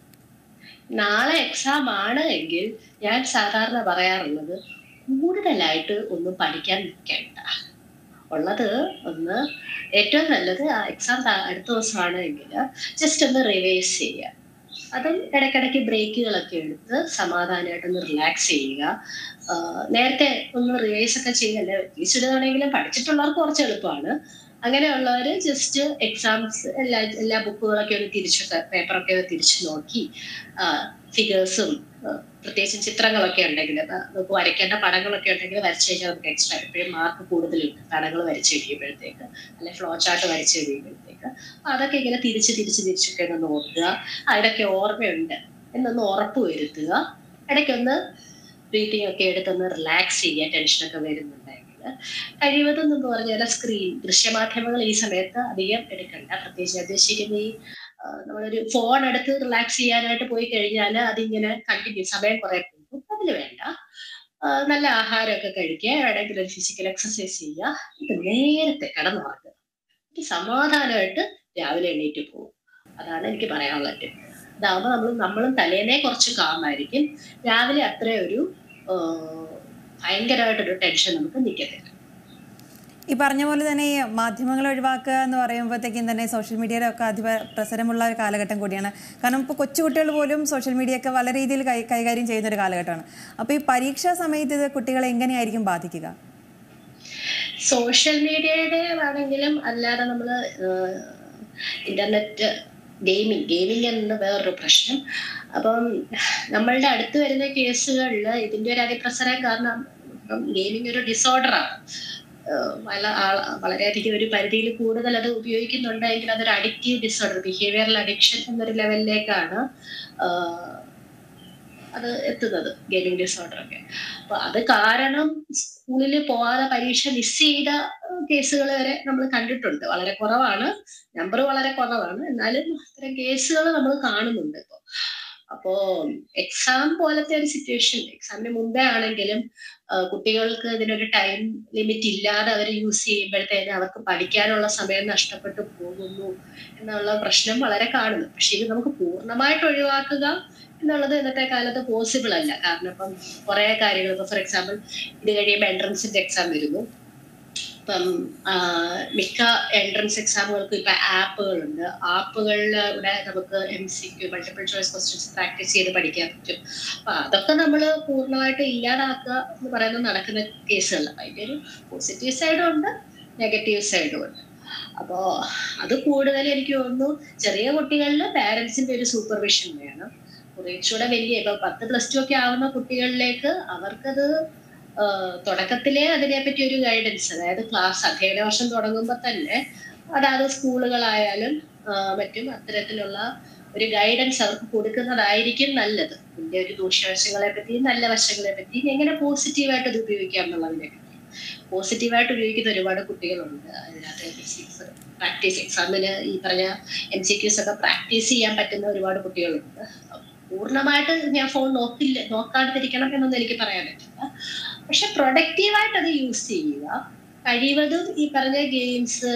നാളെ എക്സാം ആണ് എങ്കിൽ ഞാൻ സാധാരണ പറയാറുള്ളത് കൂടുതലായിട്ട് ഒന്നും പഠിക്കാൻ നിൽക്കേണ്ട. ഉള്ളത് ഒന്ന്, ഏറ്റവും നല്ലത് ആ എക്സാം അടുത്ത ദിവസമാണ് എങ്കിൽ ജസ്റ്റ് ഒന്ന് റിവൈസ് ചെയ്യുക. അതും ഇടയ്ക്കിടയ്ക്ക് ബ്രേക്കുകളൊക്കെ എടുത്ത് സമാധാനമായിട്ടൊന്ന് റിലാക്സ് ചെയ്യുക. നേരത്തെ ഒന്ന് റിവൈസ് ഒക്കെ ചെയ്യല്ലേ, ഇടുകയാണെങ്കിലും പഠിച്ചിട്ടുള്ളവർക്ക് കുറച്ച് എളുപ്പമാണ്. അങ്ങനെയുള്ളവർ ജസ്റ്റ് എക്സാംസ് എല്ലാ ബുക്കുകളൊക്കെ ഒന്ന് പേപ്പറൊക്കെ ഒന്ന് തിരിച്ചു നോക്കി ഫിഗേഴ്സും പ്രത്യേകിച്ചും ചിത്രങ്ങളൊക്കെ ഉണ്ടെങ്കിൽ നമുക്ക് വരയ്ക്കേണ്ട പടങ്ങളൊക്കെ ഉണ്ടെങ്കിൽ വരച്ചു കഴിഞ്ഞാൽ നമുക്ക് എക്സ്ട്രാ എപ്പോഴും മാർക്ക് കൂടുതലുണ്ട് പടങ്ങൾ വരച്ചു കഴിയുമ്പോഴത്തേക്ക്, അല്ലെ ഫ്ലോ ചാർട്ട് വരച്ചു കഴിയുമ്പോഴത്തേക്ക്. അതൊക്കെ ഇങ്ങനെ തിരിച്ചൊക്കെ ഒന്ന് നോക്കുക. ഇടയ്ക്ക് ഓർമ്മയുണ്ട് എന്നൊന്ന് ഉറപ്പ് വരുത്തുക. ഇടയ്ക്കൊന്ന് ബ്രീത്തിങ് ഒക്കെ എടുത്തൊന്ന് റിലാക്സ് ചെയ്യുക. ടെൻഷനൊക്കെ വരുന്നുണ്ടെങ്കിൽ കഴിവതും എന്ന് പറഞ്ഞാൽ ദൃശ്യമാധ്യമങ്ങൾ ഈ സമയത്ത് അധികം എടുക്കണ്ട. പ്രത്യേകിച്ച് ഉദ്ദേശിക്കുന്ന ഈ നമ്മളൊരു ഫോൺ എടുത്ത് റിലാക്സ് ചെയ്യാനായിട്ട് പോയി കഴിഞ്ഞാൽ അതിങ്ങനെ കണ്ടിന്യൂ സമയം കുറെ പോകും. അതിന് വേണ്ട. നല്ല ആഹാരമൊക്കെ കഴിക്കുക, എവിടെയെങ്കിലും ഫിസിക്കൽ എക്സസൈസ് ചെയ്യുക. ഇത് നേരത്തെ കിടന്നുറങ്ങുക. സമാധാനമായിട്ട് രാവിലെ എണീറ്റ് പോകും. അതാണ് എനിക്ക് പറയാനുള്ളത്. ഇതാകുമ്പോൾ നമ്മളും തലേന്നേ കുറച്ച് കാമായിരിക്കും. രാവിലെ അത്ര ഒരു ഭയങ്കരമായിട്ടൊരു ടെൻഷൻ നമുക്ക് നിൽക്കത്തില്ല. ഈ പറഞ്ഞ പോലെ തന്നെ ഈ മാധ്യമങ്ങൾ ഒഴിവാക്കുക എന്ന് പറയുമ്പോഴത്തേക്കും തന്നെ സോഷ്യൽ മീഡിയയുടെ ഒക്കെ പ്രസരമുള്ള ഒരു കാലഘട്ടം കൂടിയാണ്. കാരണം ഇപ്പോൾ കൊച്ചുകുട്ടികൾ പോലും സോഷ്യൽ മീഡിയ ഒക്കെ വളരെ രീതിയിൽ കൈകാര്യം ചെയ്യുന്ന ഒരു കാലഘട്ടമാണ്. അപ്പോൾ ഈ പരീക്ഷാ സമയത്ത് ഇത് കുട്ടികളെ എങ്ങനെയായിരിക്കും ബാധിക്കുക? സോഷ്യൽ മീഡിയയുടെ ആണെങ്കിലും അല്ലാതെ നമ്മൾ ഇന്റർനെറ്റ് ഗെയിമിംഗ് എന്ന വേറൊരു പ്രശ്നം. അപ്പം നമ്മളുടെ അടുത്ത് വരുന്ന കേസുകളിൽ ഇതിന്റെ ഒരു അതിപ്രസരം കാരണം ഗെയിമിംഗ് ഒരു ഡിസോർഡറാണ്. വളരെയധികം ഒരു പരിധിയിൽ കൂടുതൽ അത് ഉപയോഗിക്കുന്നുണ്ടെങ്കിൽ അതൊരു അഡിക്റ്റീവ് ഡിസോർഡർ, ബിഹേവിയറൽ അഡിക്ഷൻ എന്നൊരു ലെവലിലേക്കാണ് അത് എത്തുന്നത്, ഗെയിമിംഗ് ഡിസോർഡർ ഒക്കെ. അപ്പൊ അത് കാരണം സ്കൂളിൽ പോവാതെ പരീക്ഷ മിസ് ചെയ്ത കേസുകൾ വരെ നമ്മൾ കണ്ടിട്ടുണ്ട്. വളരെ കുറവാണ്, നമ്പർ വളരെ കുറവാണ്, എന്നാലും അത്തരം കേസുകൾ നമ്മൾ കാണുന്നുണ്ട് ഇപ്പൊ. അപ്പോ എക്സാം പോലത്തെ ഒരു സിറ്റുവേഷൻ, എക്സാമിന് മുമ്പേ ആണെങ്കിലും കുട്ടികൾക്ക് ഇതിനൊരു ടൈം ലിമിറ്റ് ഇല്ലാതെ അവർ യൂസ് ചെയ്യുമ്പോഴത്തേന് അവർക്ക് പഠിക്കാനുള്ള സമയം നഷ്ടപ്പെട്ടു പോകുന്നു എന്നുള്ള പ്രശ്നം വളരെ കാണുന്നു. പക്ഷെ ഇത് നമുക്ക് പൂർണ്ണമായിട്ട് ഒഴിവാക്കുക എന്നുള്ളത് ഇന്നത്തെ കാലത്ത് പോസിബിൾ അല്ല. കാരണം ഇപ്പം കുറെ കാര്യങ്ങൾ, ഇപ്പൊ ഫോർ എക്സാമ്പിൾ ഇത് കഴിയുമ്പോൾ എൻട്രൻസിന്റെ എക്സാം വരുന്നു. ഇപ്പം മിക്ക എൻട്രൻസ് എക്സാമുകൾക്ക് ഇപ്പൊ ആപ്പുകളുണ്ട്. ആപ്പുകളിലൂടെ നമുക്ക് MCQ multiple choice questions practice ചെയ്ത് പഠിക്കാൻ പറ്റും. അപ്പൊ അതൊക്കെ നമ്മൾ പൂർണ്ണമായിട്ട് ഇല്ലാതാക്കുക എന്ന് പറയുന്നത് നടക്കുന്ന കേസുകളിൽ. അതിന്റെ ഒരു പോസിറ്റീവ് സൈഡും ഉണ്ട്, നെഗറ്റീവ് സൈഡും ഉണ്ട്. അപ്പോ അത് കൂടുതൽ എനിക്ക് തോന്നുന്നു ചെറിയ കുട്ടികളിൽ പാരന്റ്സിന്റെ ഒരു സൂപ്പർവിഷൻ വേണം. കുറച്ചുകൂടെ വലിയ ഇപ്പൊ 10+2 ഒക്കെ ആവുന്ന കുട്ടികളിലേക്ക് അവർക്കത് തുടക്കത്തിലെ അതിനെപ്പറ്റി ഒരു ഗൈഡൻസ്, അതായത് ക്ലാസ് അധ്യയന വർഷം തുടങ്ങുമ്പോൾ തന്നെ അതായത് സ്കൂളുകളായാലും മറ്റും അത്തരത്തിലുള്ള ഒരു ഗൈഡൻസ് അവർക്ക് കൊടുക്കുന്നതായിരിക്കും നല്ലത്. ഇതിന്റെ ഒരു ദൂഷ്യവശങ്ങളെ പറ്റിയും നല്ല വശങ്ങളെ പറ്റിയും എങ്ങനെ പോസിറ്റീവായിട്ട് ഇത് ഉപയോഗിക്കാം എന്നുള്ളതിനെ പറ്റി. പോസിറ്റീവായിട്ട് ഉപയോഗിക്കുന്ന ഒരുപാട് കുട്ടികളുണ്ട്. അതിനകത്ത് പ്രാക്ടീസ് എക്സാമിന് ഈ പറഞ്ഞ MCQs ഒക്കെ പ്രാക്ടീസ് ചെയ്യാൻ പറ്റുന്ന ഒരുപാട് കുട്ടികളുണ്ട്. പൂർണ്ണമായിട്ട് ഞാൻ ഫോൺ നോക്കാതിരിക്കണം എന്നൊന്നും എനിക്ക് പറയാൻ പറ്റില്ല. പക്ഷെ പ്രൊഡക്റ്റീവായിട്ട് അത് യൂസ് ചെയ്യുക. കഴിവതും ഈ പറഞ്ഞ ഗെയിംസ്,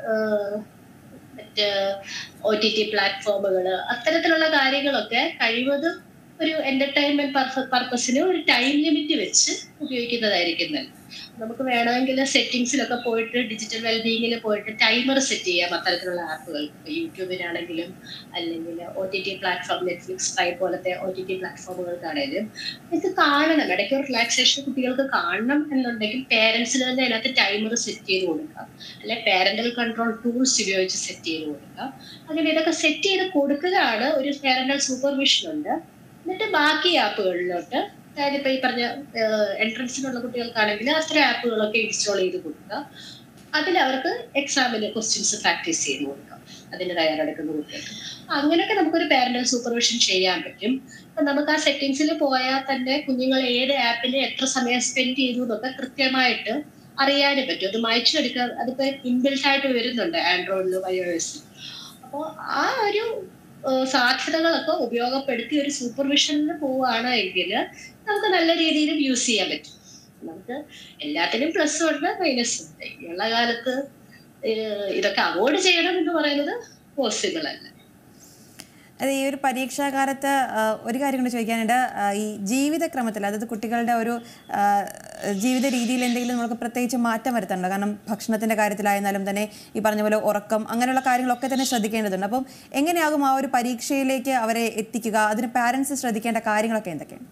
മറ്റ് OTT പ്ലാറ്റ്ഫോമുകള്, അത്തരത്തിലുള്ള കാര്യങ്ങളൊക്കെ കഴിവതും ഒരു എന്റർടൈൻമെന്റ് പർപ്പസിന് ഒരു ടൈം ലിമിറ്റ് വെച്ച് ഉപയോഗിക്കുന്നതായിരിക്കും നല്ലത്. നമുക്ക് വേണമെങ്കിൽ സെറ്റിംഗ്സിലൊക്കെ പോയിട്ട് ഡിജിറ്റൽ വെൽബീയിങ്ങിൽ പോയിട്ട് ടൈമർ സെറ്റ് ചെയ്യാം അത്തരത്തിലുള്ള ആപ്പുകൾ. യൂട്യൂബിനാണെങ്കിലും അല്ലെങ്കിൽ OTT പ്ലാറ്റ്ഫോം, നെറ്റ്ഫ്ലിക്സ്, സ്കൈ പോലത്തെ OTT പ്ലാറ്റ്ഫോമുകൾക്കാണെങ്കിലും ഇത് കാണണം. ഇടയ്ക്ക് ഒരു റിലാക്സേഷൻ കുട്ടികൾക്ക് കാണണം എന്നുണ്ടെങ്കിൽ പേരൻസിന് തന്നെ അതിനകത്ത് ടൈമർ സെറ്റ് ചെയ്ത് കൊടുക്കാം, അല്ലെ പാരന്റൽ കൺട്രോൾ ടൂൾസ് ഉപയോഗിച്ച് സെറ്റ് ചെയ്ത് കൊടുക്കാം. അങ്ങനെ ഇതൊക്കെ സെറ്റ് ചെയ്ത് കൊടുക്കുകയാണ്. ഒരു പാരന്റൽ സൂപ്പർവിഷൻ ഉണ്ട്. എന്നിട്ട് ബാക്കി ആപ്പുകളിലോട്ട്, അതായത് ഇപ്പൊ ഈ പറഞ്ഞ എൻട്രൻസിനുള്ള കുട്ടികൾക്കാണെങ്കിൽ അത്തരം ആപ്പുകളൊക്കെ ഇൻസ്റ്റാൾ ചെയ്ത് കൊടുക്കുക. അതിൽ അവർക്ക് എക്സാമിന് ക്വസ്റ്റ്യൻസ് പ്രാക്ടീസ് ചെയ്ത് കൊടുക്കാം. അതിന് തയ്യാറെടുക്കുന്ന കുട്ടികൾക്ക്. അങ്ങനെയൊക്കെ നമുക്കൊരു പാരന്റൽ സൂപ്പർവിഷൻ ചെയ്യാൻ പറ്റും. അപ്പൊ നമുക്ക് ആ സെറ്റിംഗ്സിൽ പോയാൽ തന്നെ കുഞ്ഞുങ്ങൾ ഏത് ആപ്പിൽ എത്ര സമയം സ്പെൻഡ് ചെയ്തു എന്നൊക്കെ കൃത്യമായിട്ട് അറിയാനും പറ്റും. അത് മായ്ച്ചെടുക്കാൻ അതിപ്പോ ഇൻബിൽറ്റ് ആയിട്ട് വരുന്നുണ്ട് ആൻഡ്രോയിഡിലും iOS-ലും. അപ്പോൾ ആ ഒരു സാധ്യതകളൊക്കെ ഉപയോഗപ്പെടുത്തി ഒരു സൂപ്പർവിഷനിൽ പോവുകയാണ് എങ്കിൽ നമുക്ക് നല്ല രീതിയിൽ യൂസ് ചെയ്യാൻ പറ്റും. നമുക്ക് എല്ലാത്തിനും പ്ലസ് ഉണ്ട് മൈനസ് ഉണ്ട്. ഇനിയുള്ള കാലത്ത് ഇതൊക്കെ അവോയ്ഡ് ചെയ്യണം എന്ന് പറയുന്നത് പോസിബിൾ അല്ല. അത് ഈ ഒരു പരീക്ഷാകാലത്ത് ഒരു കാര്യം കൊണ്ട് ചോദിക്കാനുണ്ട്. ഈ ജീവിതക്രമത്തിൽ, അതായത് കുട്ടികളുടെ ഒരു ജീവിത രീതിയിൽ എന്തെങ്കിലും നമുക്ക് പ്രത്യേകിച്ച് മാറ്റം വരുത്താനുണ്ടോ? കാരണം ഭക്ഷണത്തിൻ്റെ കാര്യത്തിലായിരുന്നാലും തന്നെ ഈ പറഞ്ഞ പോലെ ഉറക്കം, അങ്ങനെയുള്ള കാര്യങ്ങളൊക്കെ തന്നെ ശ്രദ്ധിക്കേണ്ടതുണ്ട്. അപ്പം എങ്ങനെയാകും ആ ഒരു പരീക്ഷയിലേക്ക് അവരെ എത്തിക്കുക? അതിന് പാരൻസ് ശ്രദ്ധിക്കേണ്ട കാര്യങ്ങളൊക്കെ എന്തൊക്കെയാണ്?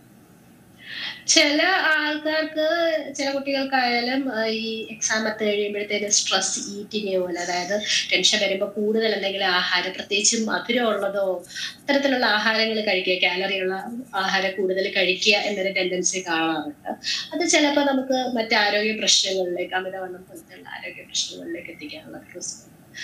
ചില ആൾക്കാർക്ക്, ചില കുട്ടികൾക്കായാലും ഈ എക്സാം എത്തി കഴിയുമ്പോഴത്തേന് സ്ട്രെസ് ഈറ്റിങ് പോലെ, അതായത് ടെൻഷൻ വരുമ്പോൾ കൂടുതൽ എന്തെങ്കിലും ആഹാരം, പ്രത്യേകിച്ചും മധുരമുള്ളതോ അത്തരത്തിലുള്ള ആഹാരങ്ങൾ കഴിക്കുക, കാലറിയുള്ള ആഹാരം കൂടുതൽ കഴിക്കുക എന്നൊരു ടെൻഡൻസി കാണാറുണ്ട്. അത് ചിലപ്പോൾ നമുക്ക് മറ്റ് ആരോഗ്യ പ്രശ്നങ്ങളിലേക്ക്, അമിതവണ്ണം പോലത്തുള്ള ആരോഗ്യ പ്രശ്നങ്ങളിലേക്ക് എത്തിക്കാനുള്ള റിസ്ക്.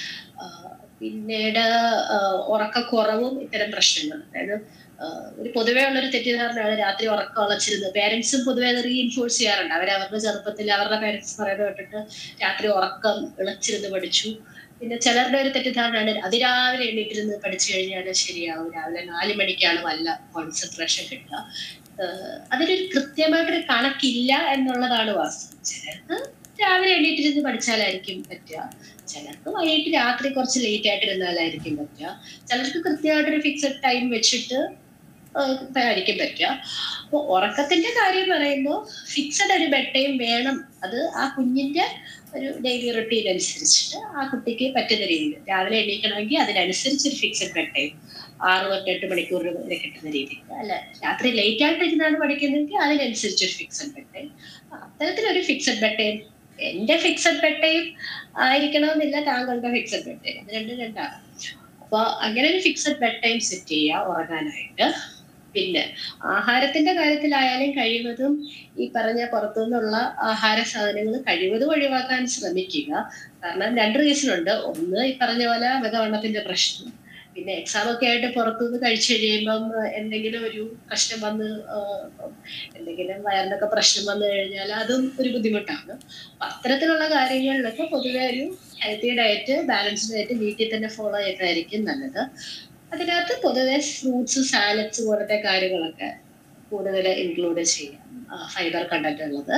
പിന്നീട് ഉറക്കക്കുറവും ഇത്തരം പ്രശ്നങ്ങൾ, അതായത് ഒരു പൊതുവേ ഉള്ളൊരു തെറ്റിദ്ധാരണയാണ് രാത്രി ഉറക്കം ഉളച്ചിരുന്നത്. പേരൻസും പൊതുവെ അത് റീഇൻഫോഴ്സ് ചെയ്യാറുണ്ട്. അവരവരുടെ ചെറുപ്പത്തിൽ അവരുടെ പേരൻസ് പറയുന്നത് കേട്ടിട്ട് രാത്രി ഉറക്കം ഇളച്ചിരുന്ന് പഠിച്ചു. പിന്നെ ചിലരുടെ ഒരു തെറ്റിദ്ധാരണയാണ് അതിരാവിലെ എണീറ്റിരുന്ന് പഠിച്ചു കഴിഞ്ഞാൽ ശരിയാവും, രാവിലെ 4 മണിക്കാണ് നല്ല കോൺസെൻട്രേഷൻ കിട്ടുക. അതിനൊരു കൃത്യമായിട്ടൊരു കണക്കില്ല എന്നുള്ളതാണ് വാസ്തവം. ചിലർക്ക് രാവിലെ എണീറ്റിരുന്ന് പഠിച്ചാലായിരിക്കും പറ്റുക, ചിലർക്ക് വൈകിട്ട് രാത്രി കുറച്ച് ലേറ്റ് ആയിട്ടിരുന്നാലായിരിക്കും പറ്റുക, ചിലർക്ക് കൃത്യമായിട്ടൊരു ഫിക്സഡ് ടൈം വെച്ചിട്ട് ആയിരിക്കും പറ്റുക. അപ്പൊ ഉറക്കത്തിന്റെ കാര്യം പറയുമ്പോൾ ഫിക്സഡ് ഒരു ബെഡ് ടൈം വേണം. അത് ആ കുഞ്ഞിന്റെ ഒരു ഡെയിലി റൊട്ടീൻ അനുസരിച്ചിട്ട് ആ കുട്ടിക്ക് പറ്റുന്ന രീതിയിൽ രാവിലെ എണീക്കണമെങ്കിൽ അതിനനുസരിച്ചൊരു ഫിക്സഡ് ബെഡ് ടൈം 6 to 8 മണിക്കൂർ വരെ കിട്ടുന്ന രീതിയിൽ, അല്ല രാത്രി ലേറ്റ് ആയിട്ടിരുന്നാണ് പഠിക്കുന്നതെങ്കിൽ അതിനനുസരിച്ചൊരു ഫിക്സഡ് ബെഡ് ടൈം. അത്തരത്തിലൊരു ഫിക്സഡ് ബെഡ് ടൈം, എന്റെ ഫിക്സഡ് ബെഡ് ടൈം ആയിരിക്കണമെന്നില്ല താങ്കളുടെ ഫിക്സഡ് ബെഡ് ടൈം, അത് രണ്ടാണ്. അപ്പൊ അങ്ങനെ ഒരു ഫിക്സഡ് ബെഡ് ടൈം സെറ്റ് ചെയ്യുക ഉറങ്ങാനായിട്ട്. പിന്നെ ആഹാരത്തിന്റെ കാര്യത്തിലായാലും കഴിവതും ഈ പറഞ്ഞ പുറത്തുനിന്നുള്ള ആഹാര സാധനങ്ങൾ കഴിവതും ഒഴിവാക്കാൻ ശ്രമിക്കുക. കാരണം 2 റീസണുണ്ട്. ഒന്ന്, ഈ പറഞ്ഞ പോലെ അമിതവണ്ണത്തിന്റെ പ്രശ്നം. പിന്നെ എക്സാം ഒക്കെ ആയിട്ട് പുറത്തുനിന്ന് കഴിച്ചു കഴിയുമ്പം എന്തെങ്കിലും ഒരു പ്രശ്നം വന്ന്, എന്തെങ്കിലും വയറിനൊക്കെ പ്രശ്നം വന്നു കഴിഞ്ഞാൽ അതും ഒരു ബുദ്ധിമുട്ടാണ്. അപ്പൊ അത്തരത്തിലുള്ള കാര്യങ്ങളിലൊക്കെ പൊതുവെ ഒരു ഹെൽത്തി ഡയറ്റ്, ബാലൻസ്ഡ് ഡയറ്റ് വീട്ടിൽ തന്നെ ഫോളോ ചെയ്യുന്നതായിരിക്കും നല്ലത്. അതിനകത്ത് പൊതുവെ ഫ്രൂട്ട്സ്, സാലഡ്സ് പോലത്തെ കാര്യങ്ങളൊക്കെ കൂടുതൽ ഇൻക്ലൂഡ് ചെയ്യാം, ഫൈബർ കണ്ടന്റ് ഉള്ളത്.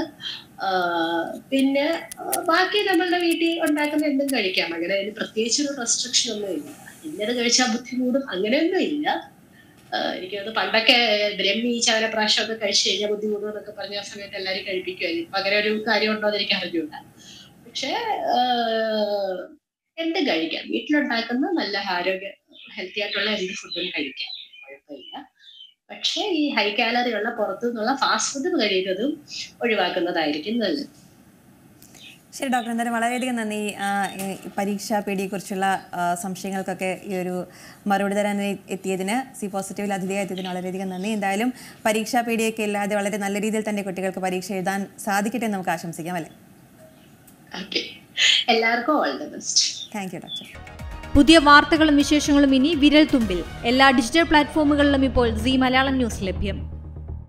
പിന്നെ ബാക്കി നമ്മളുടെ വീട്ടിൽ ഉണ്ടാക്കുന്ന എന്തും കഴിക്കാം. അങ്ങനെ അതിന് പ്രത്യേകിച്ചൊരു റെസ്ട്രിക്ഷൻ ഒന്നും ഇല്ല. ഇന്നത് കഴിച്ചാൽ ബുദ്ധി കൂടും അങ്ങനെയൊന്നും ഇല്ല. എനിക്ക് തോന്നുന്നു പണ്ടൊക്കെ ബ്രഹ്മി, ചവനപ്രാശമൊക്കെ കഴിച്ചു കഴിഞ്ഞാൽ ബുദ്ധി കൂടും എന്നൊക്കെ പറഞ്ഞ സമയത്ത് എല്ലാവരും കഴിപ്പിക്കുമായിരുന്നു. ഇപ്പൊ അങ്ങനെ ഒരു കാര്യം ഉണ്ടോ എന്ന് എനിക്ക് അറിഞ്ഞൂടാ. പക്ഷെ എന്തും കഴിക്കാം, വീട്ടിലുണ്ടാക്കുന്ന നല്ല ആരോഗ്യ ഹെൽത്തി ആയിട്ടുള്ള എന്ത് ഫുഡും കഴിക്കാം, കുഴപ്പമില്ല. പക്ഷെ ഈ ഹൈ കാലറി ഉള്ള പുറത്തു നിന്നുള്ള ഫാസ്റ്റ് ഫുഡ് കഴിയുന്നതും ഒഴിവാക്കുന്നതായിരിക്കും നല്ലത്. ശരി ഡോക്ടർ, എന്തായാലും വളരെയധികം നന്ദി. പരീക്ഷാ പേടിയെക്കുറിച്ചുള്ള സംശയങ്ങൾക്കൊക്കെ ഈ ഒരു മറുപടി തരാൻ എത്തിയതിന്, സി പോസിറ്റീവിൽ അതിഥിയായി എത്തിയതിന് വളരെയധികം നന്ദി. എന്തായാലും പരീക്ഷാ പേടിയൊക്കെ ഇല്ലാതെ വളരെ നല്ല രീതിയിൽ തന്നെ കുട്ടികൾക്ക് പരീക്ഷ എഴുതാൻ സാധിക്കട്ടെ എന്ന് നമുക്ക് ആശംസിക്കാം, അല്ലേ? എല്ലാവർക്കും all the best. Thank you doctor. പുതിയ വാർത്തകളും വിശേഷങ്ങളും ഇനി വിരൽ തുമ്പിൽ. എല്ലാ ഡിജിറ്റൽ പ്ലാറ്റ്ഫോമുകളിലും ഇപ്പോൾ സീ മലയാളം ന്യൂസ് ലഭ്യം.